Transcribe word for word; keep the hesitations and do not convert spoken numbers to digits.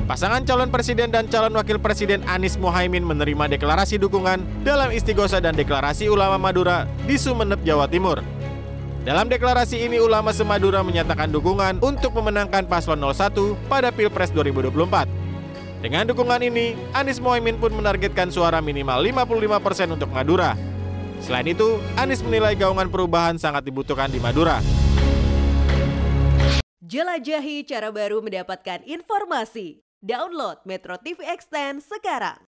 Pasangan calon presiden dan calon wakil presiden Anies Mohaimin menerima deklarasi dukungan dalam Istighosa dan Deklarasi Ulama Madura di Sumeneb, Jawa Timur. Dalam deklarasi ini, ulama se-Madura menyatakan dukungan untuk memenangkan paslon nol satu pada Pilpres dua ribu dua puluh empat. Dengan dukungan ini, Anies Mohaimin pun menargetkan suara minimal lima puluh lima persen untuk Madura. Selain itu, Anies menilai gaungan perubahan sangat dibutuhkan di Madura. Jelajahi cara baru mendapatkan informasi. Download Metro T V Extend sekarang.